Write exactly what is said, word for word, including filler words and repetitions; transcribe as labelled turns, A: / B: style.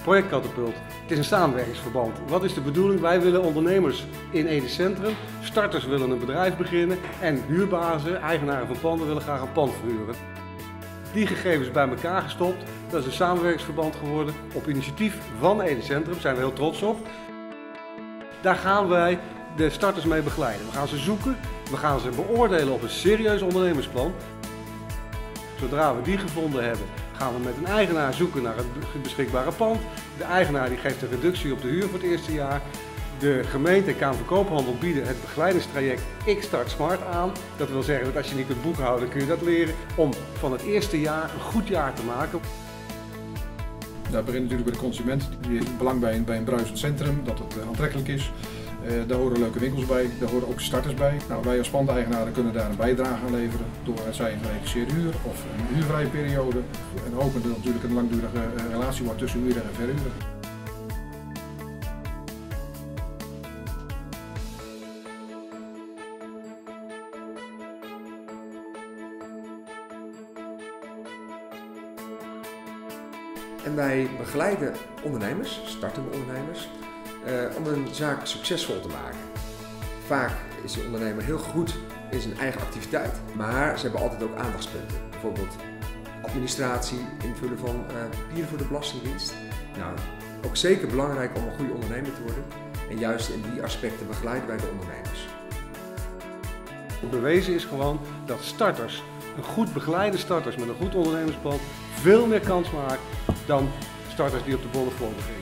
A: Projectcatapult. Het is een samenwerkingsverband. Wat is de bedoeling? Wij willen ondernemers in Ede Centrum, starters willen een bedrijf beginnen en huurbazen, eigenaren van panden willen graag een pand verhuren. Die gegevens bij elkaar gestopt, dat is een samenwerkingsverband geworden op initiatief van Ede Centrum, daar zijn we heel trots op. Daar gaan wij de starters mee begeleiden. We gaan ze zoeken, we gaan ze beoordelen op een serieus ondernemersplan. Zodra we die gevonden hebben, gaan we met een eigenaar zoeken naar het beschikbare pand. De eigenaar die geeft een reductie op de huur voor het eerste jaar. De gemeente en Kamer van Koophandel bieden het begeleidingstraject Ik Start Smart aan. Dat wil zeggen dat als je niet kunt boekhouden, kun je dat leren om van het eerste jaar een goed jaar te maken.
B: Dat begint natuurlijk bij de consument, die heeft belang bij een, bij een bruisend centrum, dat het uh, aantrekkelijk is. Uh, daar horen leuke winkels bij, daar horen ook starters bij. Nou, wij als pandeigenaren kunnen daar een bijdrage aan leveren door het zij een gereduceerde huur of een huurvrije periode. En hopen dat natuurlijk een langdurige uh, relatie wordt tussen huurder en verhuurder.
C: En wij begeleiden ondernemers, startende ondernemers, uh, om een zaak succesvol te maken. Vaak is de ondernemer heel goed in zijn eigen activiteit, maar ze hebben altijd ook aandachtspunten. Bijvoorbeeld administratie, invullen van uh, papieren voor de Belastingdienst. Nou, ook zeker belangrijk om een goede ondernemer te worden. En juist in die aspecten begeleiden wij de ondernemers.
A: Bewezen is gewoon dat starters, een goed begeleide starters met een goed ondernemersplan, veel meer kans maken dan starters die op de bolle grond beginnen.